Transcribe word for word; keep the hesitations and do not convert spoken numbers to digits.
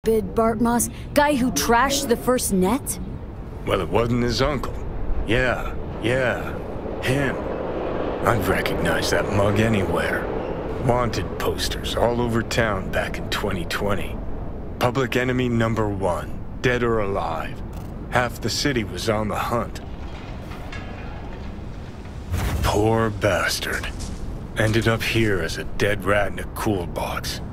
Bid Bartmoss? Guy who trashed the first net? Well, it wasn't his uncle. Yeah, yeah, him. I'd recognize that mug anywhere. Wanted posters all over town back in twenty twenty. Public enemy number one, dead or alive. Half the city was on the hunt. Poor bastard. Ended up here as a dead rat in a cool box.